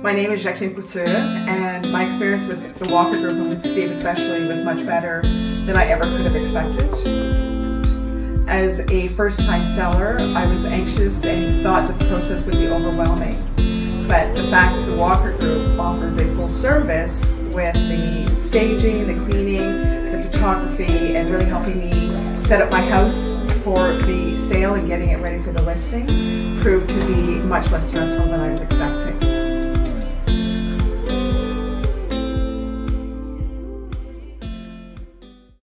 My name is Jacqueline Couture, and my experience with the Walker Group, and with Steve especially, was much better than I ever could have expected. As a first-time seller, I was anxious and thought that the process would be overwhelming. But the fact that the Walker Group offers a full service with the staging, the cleaning, the photography, and really helping me set up my house for the sale and getting it ready for the listing proved to be much less stressful than I was expecting.